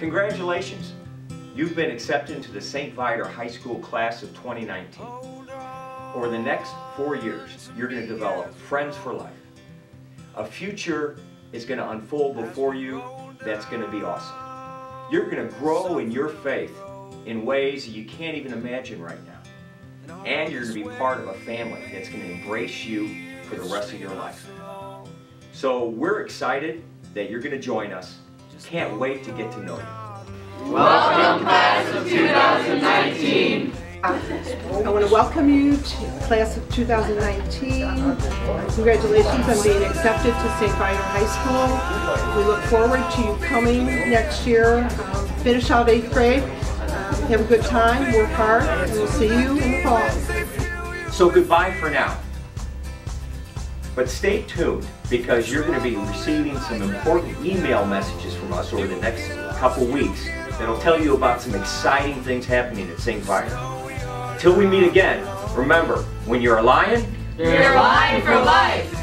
Congratulations! You've been accepted into the St. Viator High School class of 2019. Over the next 4 years, you're going to develop friends for life. A future is going to unfold before you that's going to be awesome. You're going to grow in your faith in ways you can't even imagine right now. And you're going to be part of a family that's going to embrace you for the rest of your life. So we're excited that you're going to join us. Can't wait to get to know you. Welcome, class of 2019. I want to welcome you to the class of 2019. Congratulations on being accepted to St. Viator High School. We look forward to you coming next year. Finish out 8th grade. Have a good time, work hard, and we'll see you in the fall. So goodbye for now. But stay tuned, because you're going to be receiving some important email messages from us over the next couple weeks that'll tell you about some exciting things happening at St. Viator. Till we meet again, remember, when you're a lion, You're a lion for life.